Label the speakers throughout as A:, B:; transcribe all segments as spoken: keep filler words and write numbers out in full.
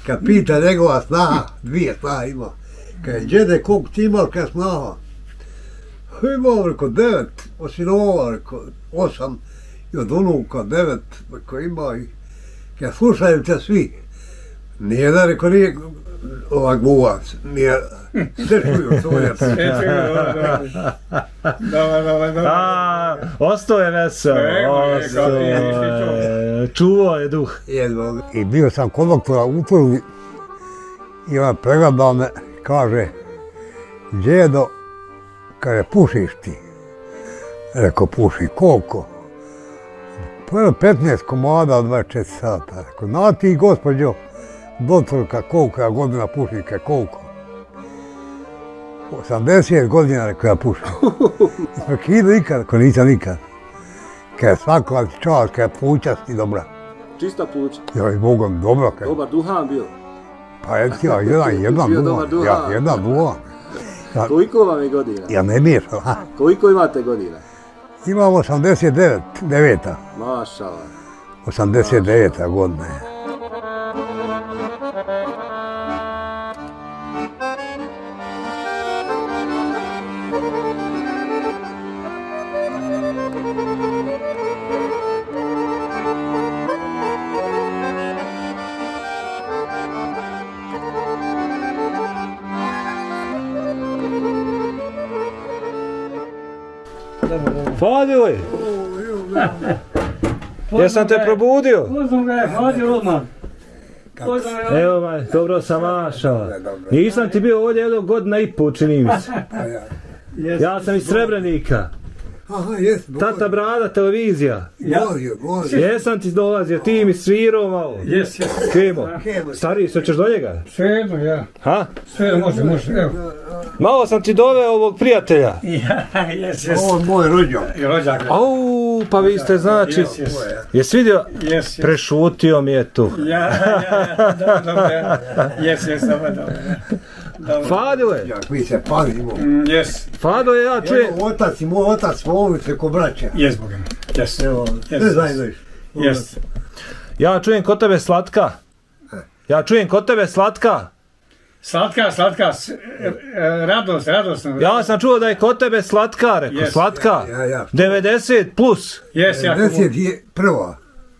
A: kad pita njegova snaha, dvije snaha ima. Kad džede, koliko ti imaš kad snaha? Imam, reko, devet, od sinova, reko, osam, i od unuka, devet, reko, ima i kad slušaju te svi. Nijedan, reko, nije ovak buvac, nije, sve čuju, to je.
B: Sve čuju, dobro, dobro, dobro.
C: A, ostao je vesel, ostao je, čuvao je duh.
A: I bio sam kod doktora u prvi i on pregledao me, kaže, djedo, kaže, pušiš ti? Rekao, puši, koliko? Pa petnaest komada od dvadeset četiri sata. Rekao, na ti, gospođo, doktorka, koliko ja godina pušim, kaj koliko? osamdeset godina, rekao, ja pušim. Prekidu nikad, rekao, nisam nikad. Kaj svaka čast, kaj pluća si dobra.
D: Čista pluća?
A: Ja, i Bogom, dobro. Kaj.
D: Dobar duhan bio?
A: Pa eto ja, jedan, jedan duhan. Ja, jedan duhan.
D: Koliko vam je godina?
A: Ja ne miješam, ha.
D: Koliko imate godina?
A: Imam osamdeset devet, deveta.
D: Mašala.
A: osamdeset deveta godina je.
C: Fadili! Jesam te probudio?
B: Uzmem ga je, Fadil odmah.
C: Evo maj, dobro sam mašao. Nisam ti bio ovdje jednog godina i po, čini mi se. Ja sam iz Srebrenika.
A: Aha, jes.
C: Tata Brada, televizija.
A: Golio, golio.
C: Jesam ti dolazio, ti mi svirao malo.
B: Jes, jes.
C: Kemo? Stariji, sve ćeš do njega?
B: Sve jedno, ja.
C: Ha?
B: Sve jedno, može, može, evo.
C: Malo sam ti doveo ovog prijatelja.
B: Ja, jes, jes.
A: Ovo je moj rođak.
B: I rođak.
C: Au, pa vi ste znači...
B: Jes, jes.
C: Jesi vidio?
B: Jes, jes.
C: Prešutio mi je tu.
B: Ja, ja, ja, dobro, dobro, jes, jes, dobro, dobro.
C: Fadile!
A: Mi se pazimo.
B: Jes.
C: Fado je, ja čujem...
A: Evo, otac i moj otac smo ovice ko braća.
B: Jes, Bogem. Jes.
A: Evo, sve zajedno iš.
B: Jes.
C: Ja čujem kod tebe slatka. Ja čujem kod tebe slatka.
B: Slatka, slatka, radost, radost.
C: Ja sam čuo da je kod tebe slatka, rekao,
B: Yes.
C: slatka.
A: Ja, ja.
C: devedeset plus.
B: Jes, jako.
A: devedeset je prva.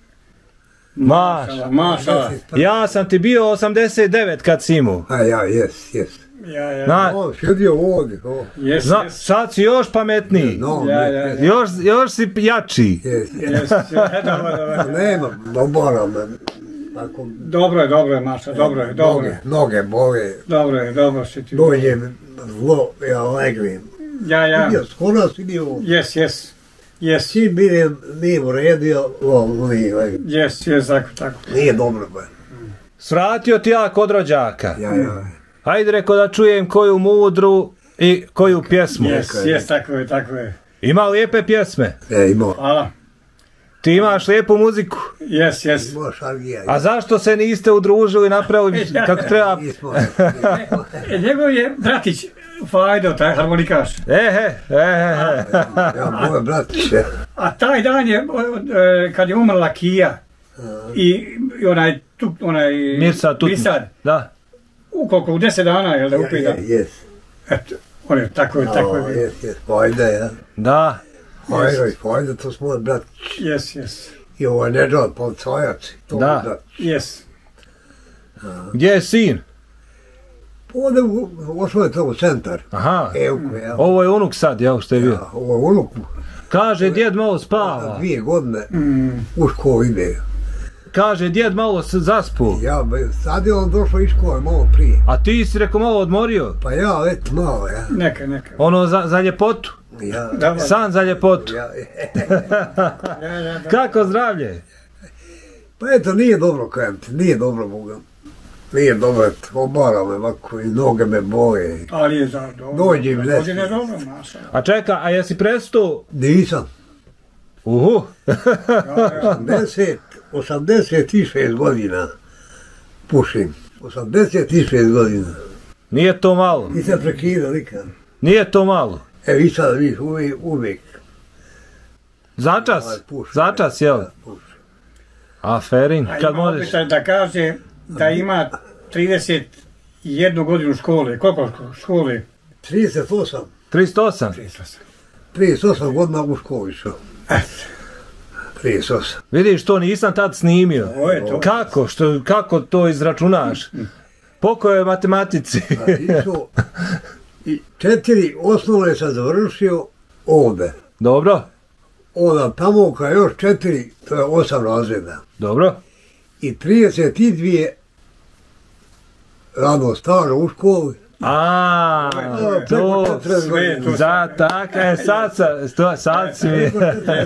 C: Maš.
B: Mašala.
C: Ja sam ti bio osamdeset devet kad si imao.
A: A ja, jes, jes.
B: Ja, ja.
C: Zna,
A: O, šedio ovdje, o.
B: Jes,
C: zna,
B: jes.
C: sad si još pametniji.
A: No,
B: Ja,
A: ne,
B: ja.
C: Još, još si jači.
A: jes, jes.
B: Jes, dobro, dobro.
A: Nema, dobara me. Ako
B: Dobro je, dobro je, Maša, dobro je, dobro
A: noge,
B: je.
A: noge bole,
B: Dobro je, dobro si ti.
A: dođe zlo, ja leglim.
B: Ja, ja.
A: Vidio, skoro si bio,
B: Jes, jes. Jes,
A: si bili, nije uredio, o, nije leglim.
B: jes, jes, tako, tako.
A: Nije dobro, ba.
C: Svratio ti ja kod rođaka.
A: Ja, ja.
C: Hajde reko da čujem koju mudru i koju pjesmu.
B: Jes, jes, tako je, tako je.
C: Ima lijepe pjesme.
A: E, imao.
B: Hvala.
C: Ti imaš lijepu muziku.
B: Jes, jes.
A: Imao šargija.
C: A zašto se niste udružili, napravili kako treba?
A: Nismo.
B: E, njegov je bratić, Fajdo, taj harmonikaš.
C: Ehe, ehe,
A: Ja, moj brat će.
B: A taj dan je, e, kad je umrla Kija i, i onaj, tu, onaj
C: Mirsad Tutun.
B: Mirsad,
C: Da.
B: u koliko, u deset dana, jel da upita?
A: Je, jes.
B: Eto, on je tako, je, tako je
A: O,
B: bio.
A: jes, jes, Fajda, ja.
C: Da.
A: Fajda, Fajda, to smo moj brat.
B: Jes, jes,
A: I ovo je Nedžad, policajac. To
C: Da.
A: moj brat.
B: jes.
C: Gdje je sin?
A: Ovdje ošao je to u centar.
C: Aha.
A: Evko, ja.
C: Ovo je unuk sad, jel što je bio?
A: Ja, ovo je unuk.
C: Kaže, djed malo spava.
A: Dvije godine u školu ide.
C: Kaže, djed malo se zaspu.
A: Ja, be, sad je on došao iz škole malo prije.
C: A ti si rekao malo odmorio?
A: Pa ja, eto, malo, ja.
B: Neka, neka.
C: Ono za, za ljepotu.
A: Ja,
B: Dobro.
C: San za ljepotu.
A: ja.
B: Ja, ja, da.
C: Kako zdravlje?
A: Pa eto, nije dobro, kajem ti, nije dobro, Boga. Nije dobro, eto, obara me ovako i noge me boje.
B: Ali je za dobro.
A: Dođi mi nešto.
B: Dođi ne dobro, Maša.
C: A čeka, a jesi prestao?
A: Nisam.
C: Uhu.
A: osamdeset, osamdeset šest godina pušim. osamdeset šest godina.
C: Nije to malo.
A: Nisam prekidao nikad.
C: Nije to malo.
A: Evo i sad viš, uvijek, uvijek.
C: Začas?
A: Ovaj, pušim,
C: Začas,
A: ja,
C: jel?
A: pušim.
C: Aferin,
B: A
C: kad
B: ima
C: možeš.
B: običaj da kaže da ima trideset jednu godinu škole. Koliko škole?
A: trideset osam.
C: trideset osam?
A: trideset osam godina u školi išao. trideset osam.
C: Vidiš, to nisam tad snimio.
B: O, je to.
C: Kako? Što, kako to izračunaš? Po kojoj matematici?
A: Išao, i četiri osnovne sam završio ovde.
C: Dobro,
A: Onda tamo kad još četiri, to je osam razreda.
C: dobro.
A: I trideset dvije radnog staža u školi.
C: A, to,
B: sve to.
C: za taka je sad, sa- sad si mi,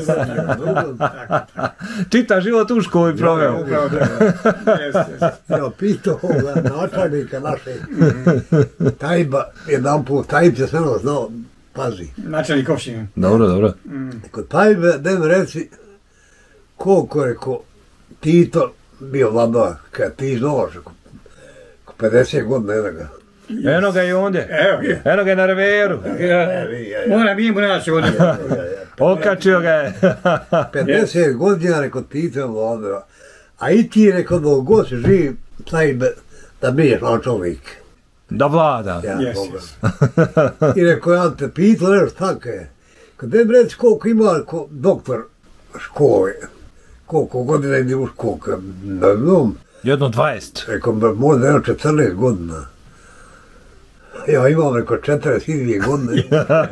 C: čita život u školi proveo.
B: Upravo da. Jeste, jeste.
A: Ja pitao načelnika naše Tajba, jedan put, Tajb se sve znao, pazi.
B: Načelnik opštine.
C: Dobro, dobro.
A: Kod Tajbe, da mi reci, koliko je ko Tito bio vladar, kad ti znaš, ko pedeset godina jednoga.
C: Eno ga i ondje,
B: Evo je.
C: eno ga je na reveru,
B: Moram mi mu naći ovdje.
C: okačio ga je.
A: pedeset godina rekao Tito vladar, a i ti rekao da god se živi Tajbe, da biješ načelnik.
C: Da vlada.
A: Ja,
B: Yes,
A: Boga.
B: yes.
A: I rekao, ja te pitao nešto tako je. Kad ne mi reci koliko ima ko doktor škole, koliko godina ide u školu, ne znam,
C: Jedno dvadeset.
A: rekao, možda jedno četrnaest godina. Ja imam, rekao, četrdeset dvije godine.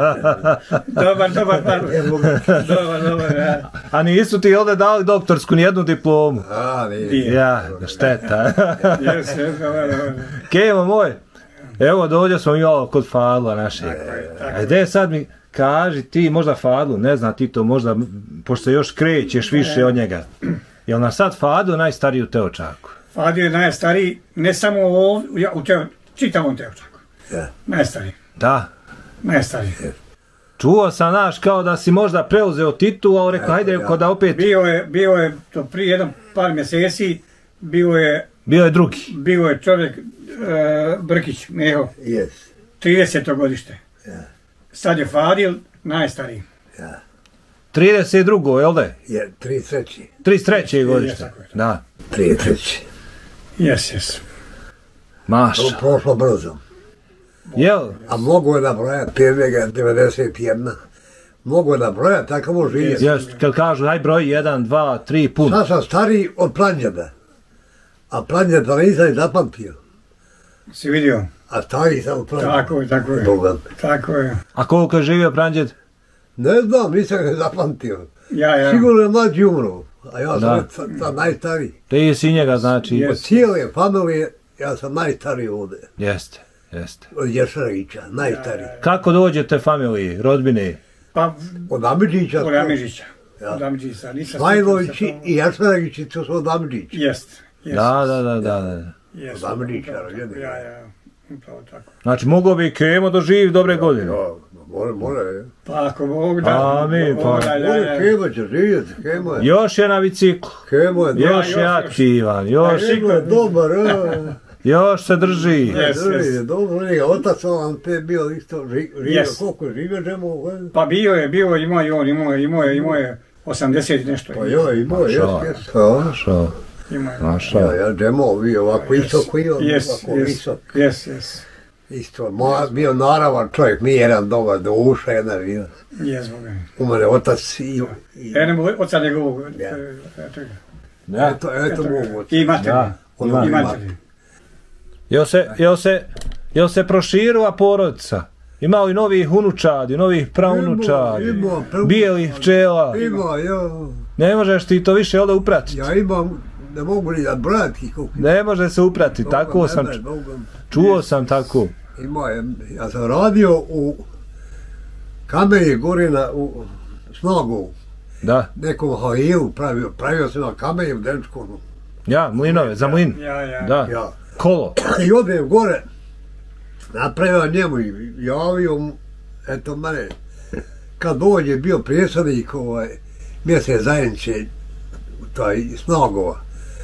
B: Dobar, dobar, dobar. Dobar, dobar, ja.
C: A nisu ti ovdje dali doktorsku nijednu diplomu.
A: A,
B: Nije.
A: nije.
C: Ja, šteta.
B: Jeste, jeste, dobar, dobar.
C: Kevo moj, evo dođe smo mi ovo kod Fadla našeg. A gdje sad mi kaži ti možda Fadlu, ne zna ti to možda, pošto se još krećeš više od njega. Jel na sad Fadlu najstariji u Teočaku?
B: Fadio je najstariji, ne samo ovdje, ja, u teo, čitavom Teočaku.
A: Ja.
B: Najstariji,
C: Da.
B: najstariji.
C: Čuo sam, naš, kao da si možda preuzeo titulu, ali rekao, hajde, rekao da opet,
B: Bio je, bio je, to prije jedan par mjeseci, bio je,
C: bio je drugi.
B: bio je čovjek, e, Brkić, Meho,
A: Yes.
B: trideseto godište.
A: Ja.
B: Sad je Fadil, najstariji.
A: Ja.
C: trideset drugo, jel da je?
A: Je, trideset treći.
C: trideset treće godište.
B: tako je.
C: Da.
A: trideset treći.
B: Jes, jes.
C: Maša.
A: To prošlo brzo.
C: Jel?
A: A mogu je nabrojati, prvega devedeset jedna. Mogu je nabrojati, tako može živjeti.
C: Jes, kad kažu, aj broj, jedan, dva, tri, pun.
A: Sad sam stariji od Planjeda. A Planjeda nisam i zapamtio.
B: Si vidio?
A: A stariji sam od Planjeda.
B: Tako je, tako je.
A: Boga.
B: Tako je.
C: A koliko je živio Pranđed?
A: Ne znam, nisam ga zapamtio.
B: Ja, ja.
A: Sigurno je mlađi umro. A ja sam
C: Da.
A: sad, sad najstariji.
C: Ti si njega, znači,
B: Jes.
A: Od cijele familije, ja sam najstariji ovdje.
C: jeste, jeste.
A: Od Ješarića, najstariji.
C: Kako dođete familiji, rodbine?
B: Pa,
A: Od Amidžića.
B: od Amidžića.
A: Ja.
B: Od Amidžića. Nisam
A: Svajlovići
B: sjetio se to.
A: i Ješarići to su od Amidžića.
B: Jest. jest,
C: Da, da, da, da, da.
B: jest.
A: od Amidžića,
B: Upravo tako.
A: rođeni.
B: Ja, ja. Upravo tako.
C: Znači, mogao bi Kemo doživi dobre godine.
A: Ja, more, more.
B: Pa ako Bog da.
C: Amin, pa.
B: Mora, ja,
A: More,
B: ja.
A: Kemo će živjeti, Kemo je.
C: Još je na biciklu,
A: Kemo je dobar.
C: još je
B: još,
C: aktivan, još,
A: Kemo je dobar, a.
C: još se drži.
B: Yes,
A: Drži,
B: yes.
A: dobro, njega, otac vam te bio isto ži- živio,
B: Yes.
A: koliko je živio žemo,
B: Pa bio je, bio je, imao je on, imao je, imao je, imao je osamdeset i nešto.
A: pa joj, imao je, jes,
C: Mašala.
A: jes, a.
C: Mašao,
B: Imao je.
C: mašao.
A: Ja, ja džemo bio ovako visoko i on
B: Jes,
A: ovako
B: jes,
A: visok.
B: jes, jes.
A: Isto, ma, bio naravan čovjek, mi jedan dobar do uša, jedna bio.
B: Jes, Boga.
A: U mene otac i... i
B: E, ne mogu oca njegovog.
A: Ja.
B: e, eto ga.
C: Ja.
A: eto, eto mogu.
B: I materi.
C: Da,
A: ima,
B: I
A: ima.
B: materi.
C: Jel se, jel se, jel se proširila porodica? Ima li novih unučadi, novih praunučadi,
A: Ima, ima, pravo-
C: bijelih pčela?
A: Ima, ja,
C: Ne možeš ti to više ovdje upratiti.
A: ja imam, ne mogu ni da brati koliko.
C: Ne može se upratiti, tako
A: Ne,
C: sam,
A: ne, Bogom.
C: čuo sam tako.
A: Ima je, ja sam radio u Kamenje gore na, u Snagu,
C: Da,
A: nekom hajelu pravio, pravio sam na kamenje u Denčkonu.
C: ja, mlinove, za mlin.
B: Ja, ja.
C: Da,
A: Ja.
C: kolo.
A: I odem gore, napravio njemu i javio mu, eto mene, kad dođe bio predsjednik ovaj, mjesec zajednice, taj Snagova,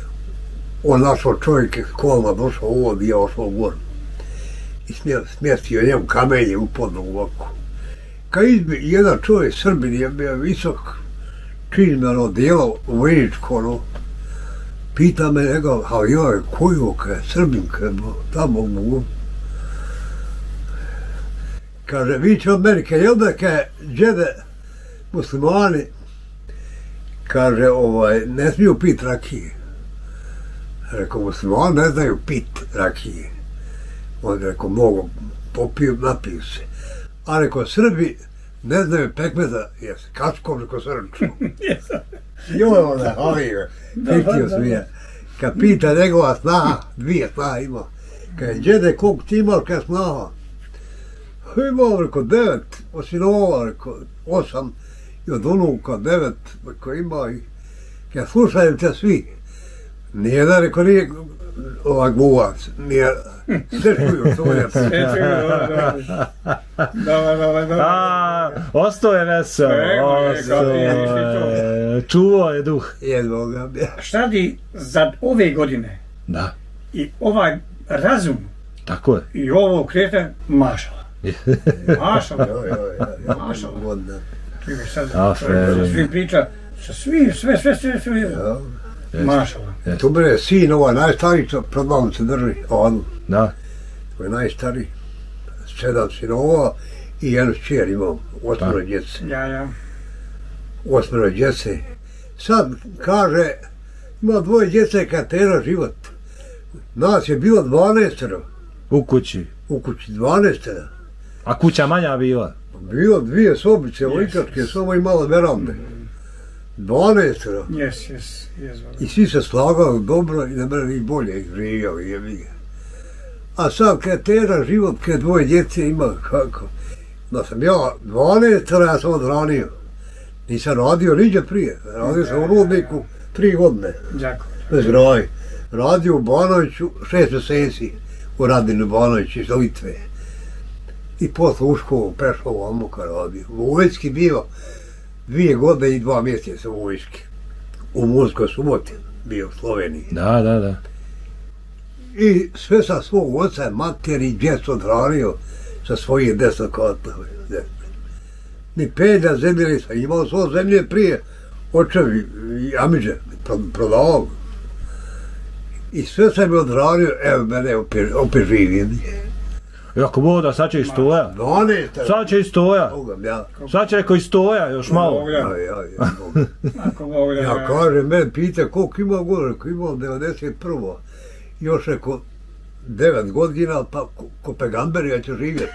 A: on našao čovjek iz kolima, došao ovdje i ja ošao gore. I smje- smjestio njemu kamenje u podnu ovako. Kad izbi, jedan čovjek, Srbin, je bio visok, čizmeno djelo, vojničko, ono, Pita me njegov, a joj, koju, kaj, Srbin, kaj, tamo mogu. Kaže, vi će od Amerike, jel da kaj, džede, muslimani, kaže, ovaj, ne smiju pit rakije. Rekao, muslimani ne znaju pit rakije. On je rekao, mogu, popiju, napiju se. A rekao, Srbi ne znaju pekmeza, jes, kačkom, rekao, srču. Joj, ona, havio, pitio sam je. Kad pita njegova snaha, dvije snaha ima. Kad džede, koliko ti imaš kad snaha? Imao, rekao, devet, od sinova, rekao, osam, i od unuka, devet, rekao, ima i... Kad slušaju te svi, nijedan, rekao, nije ovaj gluvac, nije, sve čuju, svoje.
B: Sve čuju, dobro, dobro, dobro, dobro.
C: A, ostao je vesel, ostao je, čuvao je duh.
A: Jedno ga bi.
B: Šta ti za ove godine
C: Da,
B: i ovaj razum
C: tako je.
B: i ovo kreta, mašala. Mašala.
A: Joj, joj, joj,
B: Mašala.
A: godina.
B: Čuješ sad,
C: Aferi.
B: sa svim priča, sa svim, sve, sve, sve, sve,
A: Ja.
B: mašala.
A: Tu mene sin, ovaj najstariji, čo pred vama se drži, on,
C: Da,
A: koji je najstariji, sedam sinova i jednu čer imam, osmero djece.
B: Ja, ja.
A: Osmero djece. Sad kaže, ima dvoje djece kad tera život. Nas je bilo dvanaestero,
C: u kući.
A: u kući dvanaestero.
C: A kuća manja bila?
A: Bilo dvije sobice, likačke, samo i male verande. dvanaestero.
B: Jes, jes, jes.
A: I svi se slagali dobro i ne mene ni bolje živjeli, jebi ga. A sad kad tera život, kad dvoje djece ima, kako? Da sam ja dvanaestero, ja sam odranio. Nisam radio niđe prije, radio sam u Rudniku tri godine,
B: Đako.
A: bez graj. Radio u Banoviću šest mjeseci, u Radinu Banoviću iz Litve. I posle u školu prešao u Amuka radio. U vojski bio dvije godine i dva mjeseca u vojski. U Murskoj Suboti bio u Sloveniji.
C: Da, da, da.
A: I sve sa svog oca, materi, djecu odranio sa svojih deset kotova. Ni pedlja zemlje nisam imao, svo zemlje prije očevi i Amidže prodavao. I sve sam mi odranio, evo mene opet, opet živim.
C: Jako voda, sad će i stoja.
A: dvanaest.
C: Sad će i stoja.
A: Bogam, ja.
C: Sad će reko i stoja, još malo.
A: Ja, ja, ja, Bogam.
B: Ako Bog da.
A: Ja kažem, mene pita koliko ima godina, rekao imam devedeset prvo. Još rekao devet godina, pa ko, ko pegamberi ja ću živjeti.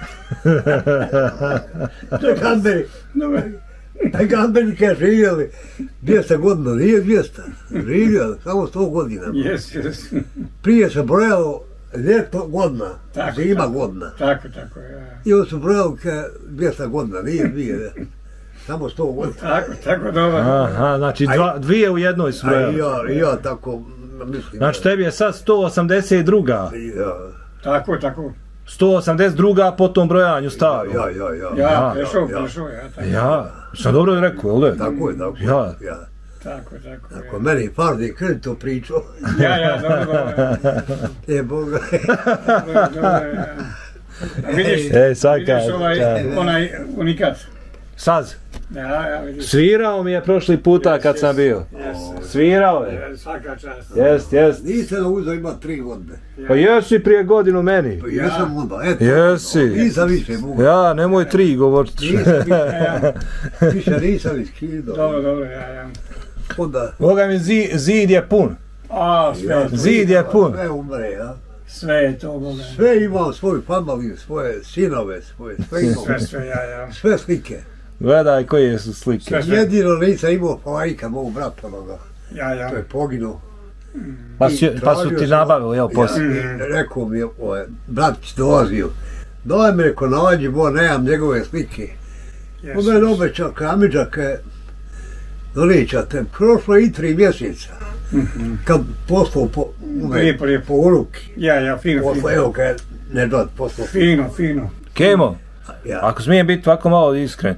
A: Pegamberi, pegamberi kad živjeli dvjesto godina, nije dvjesto, živjeli samo sto godina.
B: Jes, jes.
A: Prije se brojalo ljeto godina,
B: Tako,
A: zima
B: tako.
A: godina.
B: Tako, tako, ja.
A: I on se brojalo kao dvjesto godina, nije dvije, samo sto godina.
B: Tako, tako, dobro.
C: Aha, znači dva, dvije u jednoj su
A: A i
C: brojali.
A: ja, i ja tako mislim.
C: Znači tebi je sad sto osamdeset dva.
A: Ja,
B: Tako, tako.
C: sto osamdeset dva po tom brojanju stavu.
A: ja, ja, ja.
B: Ja,
C: Ja,
B: prešao,
A: ja.
B: prešao, ja, tako.
C: Ja, sam dobro je rekao, jel' da?
A: Tako je, tako je.
C: Ja.
A: Ja.
B: Tako, tako,
A: Ako
B: ja.
A: meni Fardi Krn to pričao,
B: Ja, ja, dobro, dobro.
A: je Boga.
B: Dobro, dobro, ja. A vidiš,
C: Ej, sad
B: vidiš
C: kaže,
B: ovaj,
C: kaže.
B: onaj unikat.
C: Saz,
B: Ja, ja, vidiš.
C: svirao mi je prošli puta kad sam bio.
B: Jes,
C: Svirao je.
B: jes, svaka čast.
C: Jest, jest.
A: Nisam uzao ima tri godine.
C: Pa jesi prije godinu meni.
A: Pa jesam onda, eto.
C: Jesi.
A: Nisam više Boga.
C: Ja, nemoj tri govorit.
A: Nisam više,
B: Ja,
A: više nisam iskidao.
B: dobro, dobro, ja, ja.
A: Onda
C: Boga mi zi, zid je pun.
B: A, sve, je to,
C: Zid je pun.
A: sve umre, ja.
B: sve je to, Boga.
A: Sve imam svoju familiju, svoje sinove, svoje, sve imam.
B: Sve, sve, ja, ja.
A: Sve slike.
C: Gledaj koje su slike.
B: Sve, sve.
A: Jedino nisam imao Fajka, mog brata onoga.
B: Ja, ja.
A: To je poginuo.
C: Pa, si, pa su ti nabavili, jel, poslije.
A: Ja, rekao mi je, ovaj, bratić dolazio. Daj me, rekao, nađi, bo, nemam njegove slike.
B: Jes,
A: Onda je
B: jes.
A: obećao Kamidža, ke doličate, prošlo je i tri mjeseca. Kad poslao po, ove,
B: Lijepo, lijepo.
A: po uruki.
B: Ja, ja, fino,
A: Posle,
B: fino.
A: evo, kad ne dod, poslao.
B: Fino, fino.
C: Kemo,
A: Ja.
C: ako smijem biti ovako malo iskren,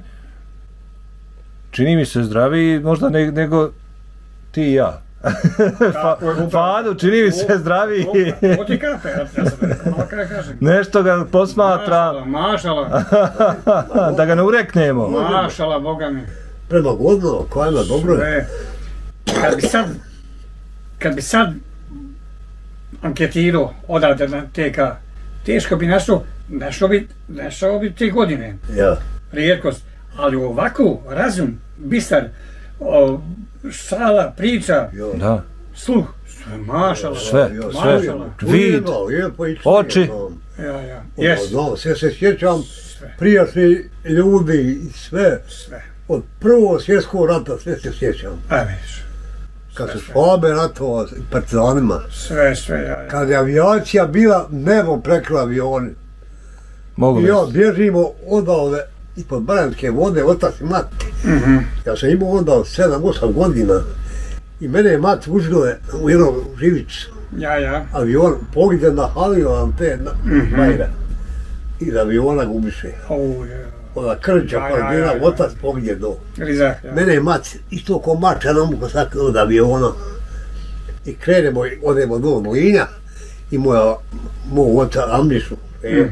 C: čini mi se zdraviji možda ne, nego ti i ja.
B: Tako je, upravo.
C: Fadu, čini mi se zdraviji.
B: Ovo ti kape, ja ja sam rekao, malo kaj kažem.
C: Nešto ga posmatra,
B: Mašala, mašala,
C: da ga ne ureknemo.
B: mašala, Boga mi.
A: Prema godinu, koja ima dobro je.
B: Sve. Kad bi sad, kad bi sad anketirao odavde na te ka, teško bi našao, našao bi, našao bi te godine.
E: Ja.
B: Rijetkost. Ali ovako, razum, bistar, o, šala, priča,
C: Da.
B: sluh, sve mašala.
C: Sve, sve.
B: Mašala.
C: Vid, oči.
B: Ja, ja. Jes.
E: No, sve se sjećam, prijatni ljudi i sve.
B: Sve.
E: Od prvog svjetskog rata sve se sjećam.
B: A vidiš.
E: Kad su Švabe ratovali s partizanima.
B: Sve, sve, ja, ja.
E: Kad je avijacija bila, nebo prekrila avioni.
C: Mogu
E: I ja
C: misliti.
E: bježimo odavde ispod Baranjske vode, otac i mati.
B: Mhm.
E: Ja sam imao onda sedam osam godina i mene je mati uzgole u jednom živicu.
B: Ja, ja.
E: Avion pogiđe na Haliovan te na Bajra. I da aviona gubiše.
B: O, ja.
E: Ona krđa
B: Ja, ja,
E: koja je
B: ja,
E: bila,
B: ja.
E: otac pogiđe do.
B: Rizak, ja.
E: Mene je mati isto ko mača na muku sad od aviona. I krenemo i odemo do Mlinja i moja, moj oca Amnišu. E,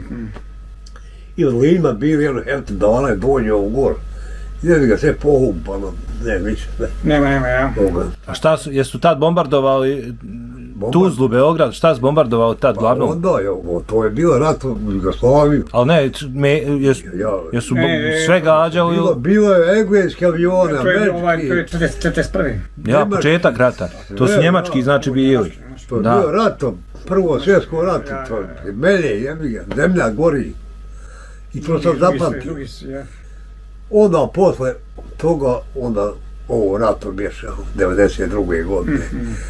E: I od Linjima bili jedno hefte dana i dođe u gor. I ne bi ga sve pohumpano, ne više sve.
B: Nema, nema, ja.
E: Toga.
C: A šta su, jesu tad bombardovali Tuzlu, Beograd, šta su bombardovali tad
E: Pa
C: glavnom?
E: onda, jo, to je bilo rat u Jugoslaviju.
C: Ali ne, č- me, jesu,
E: Ja,
C: jesu
B: Ne,
C: bo-
B: ne,
C: sve gađali,
E: bilo, bilo je engleski avione,
B: To je ovaj, to je
E: američki.
B: četrdeset četrdeset prvi.
C: ja, početak rata. To su
E: Ne,
C: njemački,
E: da,
C: znači, bili.
E: To je
C: Da.
E: bilo rato, prvo svjetsko rato,
B: Ja,
E: to
B: ja,
E: je melje, jebi ga, zemlja gori. I to sam zapamtio.
B: Ja.
E: Onda posle toga, onda ovo rato bješa, devedeset druge godine.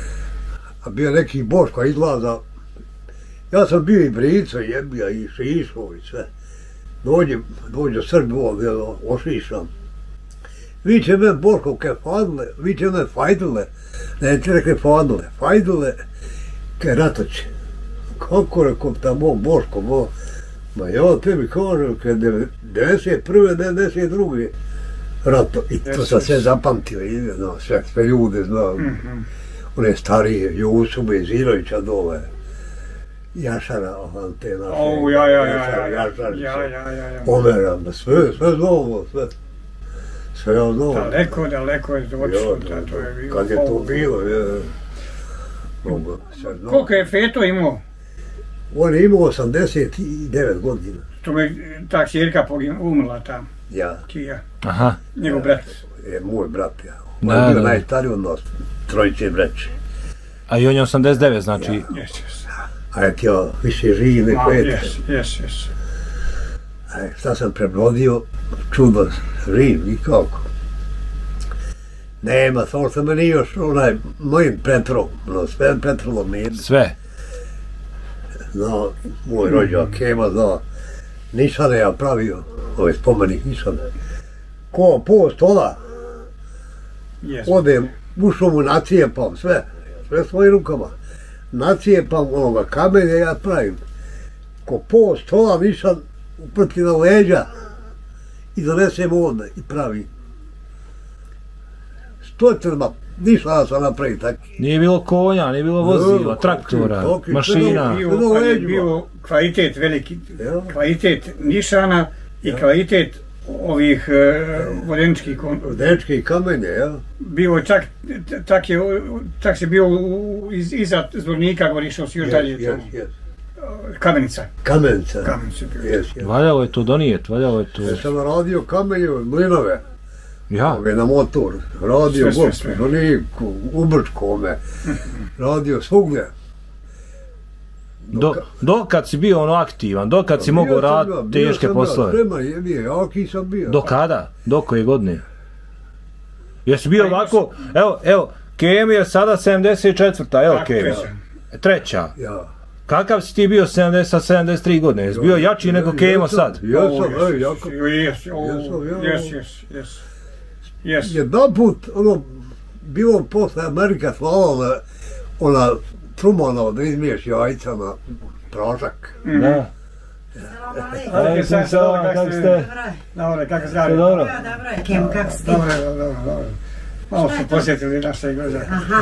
E: A bio neki Boško izlaza. Ja sam bio i Brico, jebija, i Šišo i sve. Dođe, dođe Srbi ovdje, ošišam. Vi će me Boško ke fadle, vi će me fajdule. Ne, ti rekli fadule, fajdule ke ratoće. Kako rekao tamo Boško, bo, ma ja tebi kažem, ke devedeset prve, devedeset druge rato. I to sam sve zapamtio, i, no, sve, sve ljude znam. One starije, Jusube, Zirovića dole, Jašara, on te naše,
B: O, ja, ja, ja, ja, ja,
E: Jašarića,
B: ja, ja, ja, ja.
E: Omera, sve, sve znamo, sve. Sve ja znam.
B: Daleko, daleko je došlo,
E: Ja,
B: da, to je bilo.
E: kad je to
B: O,
E: bilo, je, mogu, sve znam.
B: Koliko je Feto imao?
E: On je imao osamdeset devet godina,
B: To je ta kćerka pogin- umrla tam,
E: ja,
B: Kija,
C: Aha,
B: njegov brat.
E: je moj brat, ja. On
C: Da,
E: je bio
C: da.
E: najstariji od nas, trojice breće.
C: a i on je osamdeset devet, znači,
B: Jes, jes.
E: A je ja više živi nego
B: Ma,
E: ete.
B: jes, jes, jes.
E: E, šta sam prebrodio, čudo, živ i kako. Nema, samo sam meni još onaj mojim Petrom, no sve Petrovo mi,
C: sve.
E: no, moj rođak Kema, zna, Nišane ja pravio, ovaj spomenik Nišane. Ko po stola,
B: Jes.
E: odem, u šumu nacijepam sve, sve svojim rukama. Nacijepam onoga kamenja ja pravim. Ko po stola Nišan uprti na leđa i donesem ovdje i pravim. Stotinama Nišana sam napravim tako.
C: Nije bilo konja, nije bilo vozila,
E: Ne,
C: traktora,
E: koki, koki,
C: mašina.
E: sve
B: Bio,
E: Bilo
B: kad je
E: leđima.
B: bio kvalitet veliki,
E: Ja.
B: kvalitet nišana i kvalitet ovih e, vodeničkih kon...
E: Dečke i kamenje, ja.
B: Bio čak, tak je, tak se bio u- iz, iza zvornika, govoriš o još dalje,
E: Jes, jes,
B: tamo.
E: jes.
B: Kamenica,
E: Kamenca.
B: kamenica bio.
E: Jes, jes.
C: Valjalo je to donijet, valjalo je to.
E: Ja sam radio kamenje, mlinove,
C: Ja,
E: ove na motor, radio
B: Sve, sve,
E: gor,
B: sve.
E: Doniku, u Brčkome, radio svugdje.
C: do, do kad si bio ono aktivan, do kad si mogao raditi teške poslove.
E: Prema je bio, jaki sam bio.
C: Do kada? Do koje godine? Jesi bio ovako, evo, evo, Kemi je sada sedamdeset četvrta, evo
B: Tako,
C: Kemi.
B: treća.
C: Treća.
E: Ja.
C: Kakav si ti bio sedamdeset, sedamdeset tri godine? Jesi bio jači nego Kemo sad?
E: Jesam, ej, jako.
B: Jes, o,
E: Jesam, ja.
B: jes, jes, jes. Jes.
E: Jedan put, ono, bilo posle Amerika slala ona Trumanova da izmiješ jajca na pražak.
C: Da.
B: Alejkum selam, kako ste? Dobro, kako se radi?
C: Dobro.
F: Ja, dobro je, Kem, kako si ti?
B: Dobro, dobro, dobro. Malo su posjetili naše gođake.
F: Aha,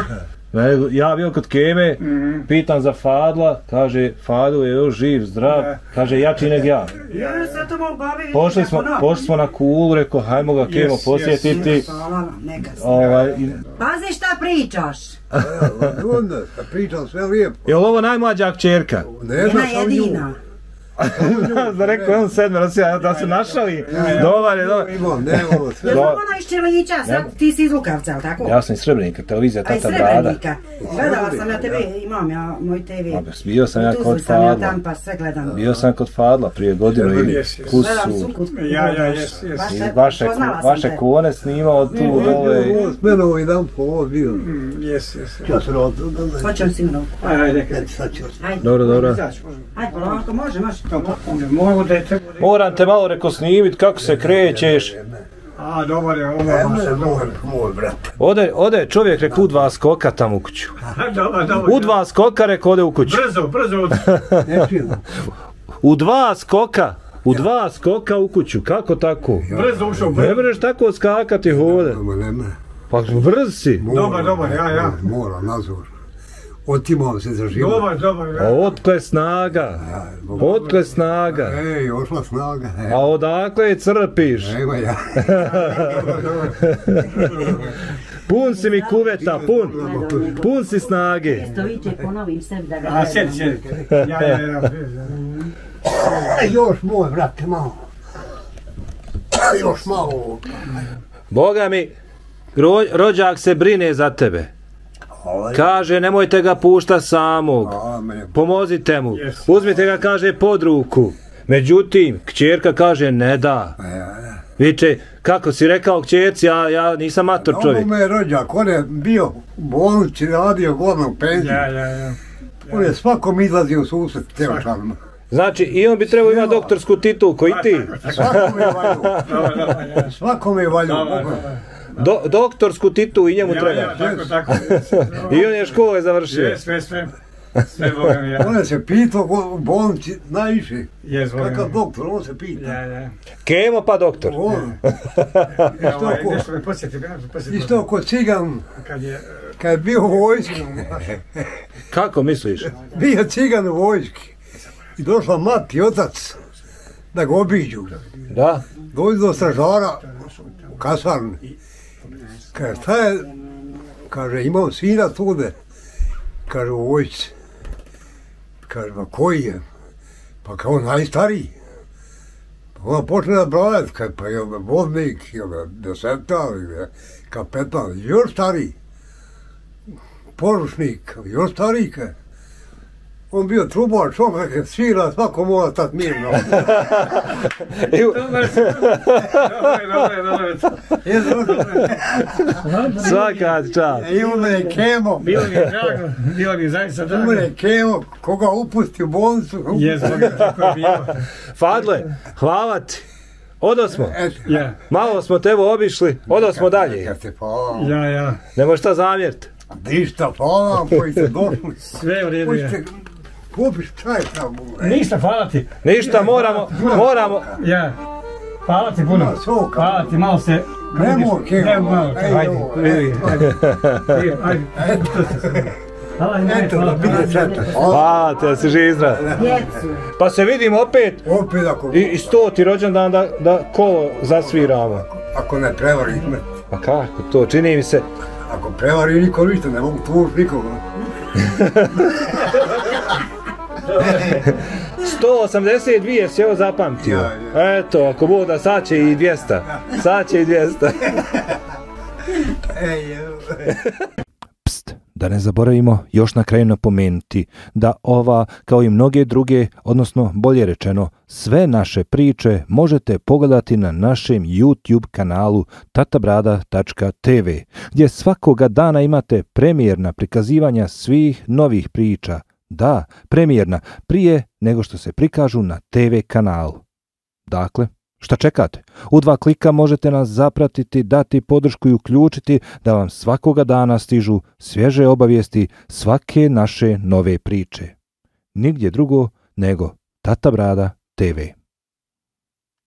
C: Ja bio kod Keme,
B: Mhm.
C: pitam za Fadla, kaže Fadl je još živ, zdrav,
B: Da.
C: kaže jači nek ja.
F: Ja sad to mogu bavi.
C: Pošli smo, pošli smo na Kulu, rekao hajmo ga Kemo
B: Yes,
C: posjetiti.
F: Hvala vam, neka se.
C: Ovaj, i-
F: Pazi šta pričaš.
E: Onda, pričam sve lijepo.
C: jel ovo najmlađa kćerka?
E: Ne
F: Jedna
E: znam sam nju.
F: jedina.
C: Da rekao on sedmero, da se našali. Dobar je, dobar.
E: Imam, nemamo sve.
F: Jel
C: Do-
F: vam ona iz Čelića, sad ti si iz Lukavca, ali tako?
C: Ja sam iz Srebrenika, televizija
F: A iz
C: Tata Brada.
F: Srebrenika. Gledala sam na te ve, imam ja moj te ve.
C: A, bio sam ja
F: U Tuzli
C: kod
F: sam ja
C: Fadla.
F: tam pa sve gledam.
C: Bio sam kod Fadla prije godinu i
B: Jes, jes.
F: Gledam
C: kusu.
F: suku.
B: Ja, ja, jes, jes.
F: Baš
C: I
F: te-
C: vaše,
F: poznala sam
C: vaše
F: te.
C: kone snimao tu dole.
E: Ovo s menom ovaj dan po ovo bio.
B: Mm, Jes, jes.
E: Ja sam rad,
F: Hoćem sigurno.
B: Ajde, ajde, kaj.
E: sad ću.
F: Ajde,
C: Dobro, dobro.
B: Izaći, možemo.
F: ajde, polako, može, može.
B: Mogu da je te bude.
C: Moram te malo reko snimit kako se krećeš.
B: A, dobar je, ovo
E: Ne,
B: je
E: ne,
B: dobar.
E: moj, moj, brate.
C: Ode, ode čovjek reko u dva skoka tam u kuću.
B: Dobar, dobar.
C: U dva skoka reko ode u kuću.
B: Brzo, brzo.
E: Ne čujem.
C: U dva skoka. U dva skoka u kuću. Kako tako?
B: Brzo ušao,
C: Ne
B: brzo.
C: možeš tako skakati hode.
E: Nema, nema.
C: Pa brz si.
B: Dobar, dobar, ja, ja.
E: Mora, nazor. Otimam se za život.
B: Dobar, dobar,
C: A
B: ja.
C: otkle snaga. Otkle snaga.
E: Ej, ošla snaga. E,
C: A odakle je crpiš?
E: Evo ja.
C: Pun si mi kuveta, pun. Pun si snage.
F: Isto viće, ponovim sebi da ga
B: A, sjedi, sjedi. Ja, ja, ja.
E: E, još moj, brate, malo. Još malo.
C: Boga mi, ro, rođak se brine za tebe.
E: Ovaj.
C: Kaže, nemojte ga pušta samog.
E: A, mene.
C: Pomozite mu.
B: Yes.
C: Uzmite ga, kaže, pod ruku. Međutim, kćerka kaže, ne da.
E: E, e.
C: Viče, kako si rekao kćerci, ja, ja nisam mator čovjek.
E: Ovo me je rođak, on je bio u bolnici, radio godinu penziju.
B: Ja, ja, ja.
E: On je svakom izlazio u susret tevčanima.
C: Znači, i on bi trebao imati doktorsku titulku, i ti.
E: Svakome je valju.
B: Dobar, dobar, ja.
E: Svakome je valju.
B: Dobar, dobar.
C: Do, doktorsku titulu i njemu
B: Ja,
C: treba.
B: ja, tako, tako.
C: I on je škole završio.
B: Sve, sve, sve. Sve, Boga mi, ja.
E: On je se pitao ko- u bolnici najviše.
B: Jes, Boga
E: Kakav
B: mi.
E: doktor, on se pita.
B: Ja, ja.
C: Kemo pa doktor.
E: On,
B: Ja,
E: Isto
B: ovaj,
E: ko-
B: nešto me podsjeti, nešto me podsjeti.
E: isto ko cigan,
B: Kad je,
E: kad je bio u vojski,
C: Kako misliš?
E: bio cigan u vojski. I došla mat i otac da ga obiđu.
C: Da?
E: Dođu do stražara u kasarni. Kaže, šta je? Kaže, imam sina tude. Kaže, u vojsci. Kaže, ma koji je? Pa kao najstariji. Pa ona počne da brojati, kaže, pa je li vodnik, je li desetar, ili kapetan, još stariji. Porušnik, još stariji, kaže. On bio trubač, on kaže, svira, svako mora stat mirno.
C: I u-
B: dobar, dobar, dobar, dobar.
E: Je, dobro.
C: Svaka čast.
E: I umre Kemo.
B: Bilo mi je drago, bilo mi je zaista drago.
E: Umre Kemo, koga upusti u bolnicu.
B: Jes, Boga, tako je bilo.
C: Fadle, hvala ti. Odo smo.
E: Eto.
B: Ja,
C: Malo smo tebe obišli, odo smo dalje.
E: Kad te hvala.
B: ja, ja.
C: Nemo šta zamjeriti.
E: Ništa, hvala vam koji ste došli.
B: Sve u redu je.
E: Hoćete kupiš čaj tamo.
B: Ništa, hvala ti.
C: Ništa, moramo, moramo.
B: Ja. Hvala ti puno.
E: Ima soka.
B: Hvala ti, malo se...
E: Nemo, Kemo.
B: Ne, malo,
E: Ej,
B: ajde,
E: ovo,
B: ajde, ajde. Ajde, ajde. Hvala, ne,
E: Eto, da
B: hvala.
E: bide četa. Hvala.
C: Hvala te, da si živ zdrav.
F: Djecu.
C: Pa se vidimo opet
E: Opet ako,
C: i, i stoti rođendan da, da kolo zasviramo.
E: ako ne prevari me.
C: Pa kako to, čini mi se.
E: Ako prevari niko ništa, ne mogu tužiti nikoga.
C: sto osamdeset dvije si ovo zapamtio.
E: Ja,
C: Eto, ako Bog da sad će i dvjeста. Sad će i dvjesta.
E: Ej, evo.
C: Pst, da ne zaboravimo još na kraju napomenuti da ova, kao i mnoge druge, odnosno bolje rečeno, sve naše priče možete pogledati na našem YouTube kanalu tatabrada tačka te ve, gdje svakoga dana imate premijerna prikazivanja svih novih priča. Da, premijerna, prije nego što se prikažu na te ve kanalu. Dakle, šta čekate? U dva klika možete nas zapratiti, dati podršku i uključiti da vam svakoga dana stižu svježe obavijesti svake naše nove priče. Nigdje drugo nego Tata Brada te ve.